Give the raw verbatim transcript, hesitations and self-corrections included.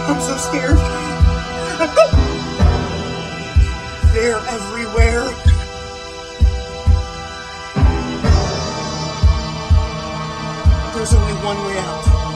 I'm so scared. They're everywhere. There's only one way out.